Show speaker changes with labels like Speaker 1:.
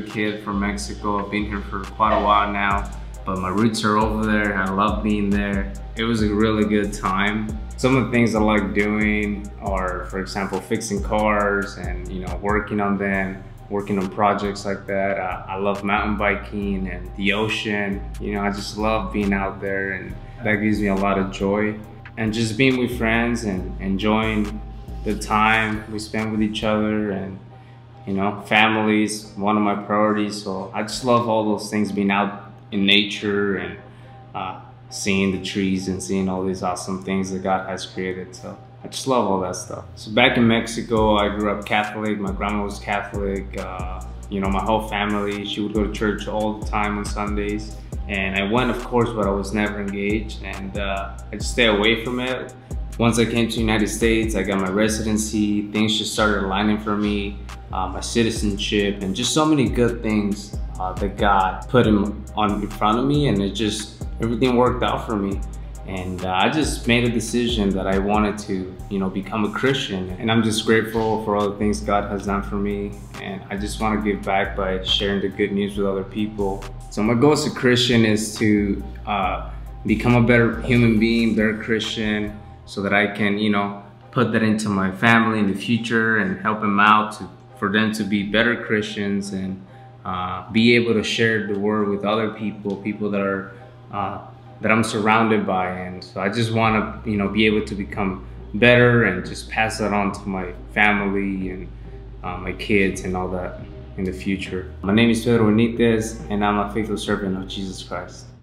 Speaker 1: kid from Mexico. I've been here for quite a while now, but my roots are over there. I love being there. It was a really good time. Some of the things I like doing are, for example, fixing cars and working on them, working on projects like that. I love mountain biking and the ocean. I just love being out there, and that gives me a lot of joy. And just being with friends and enjoying the time we spend with each other, and family's one of my priorities. So I just love all those things, being out in nature and seeing the trees and seeing all these awesome things that God has created. So I just love all that stuff. So back in Mexico, I grew up Catholic. My grandma was Catholic. My whole family, she would go to church all the time on Sundays. And I went, of course, but I was never engaged, and I just stay away from it. Once I came to the United States, I got my residency. Things just started aligning for me, my citizenship, and just so many good things that God put in front of me, and everything worked out for me. And I just made a decision that I wanted to, become a Christian. And I'm just grateful for all the things God has done for me. And I just want to give back by sharing the good news with other people. So my goal as a Christian is to become a better human being, better Christian, so that I can, put that into my family in the future and help them out for them to be better Christians, and be able to share the word with other people that are that I'm surrounded by. And so I just want to, be able to become better and just pass that on to my family and my kids and all that in the future. My name is Pedro Benitez, and I'm a faithful servant of Jesus Christ.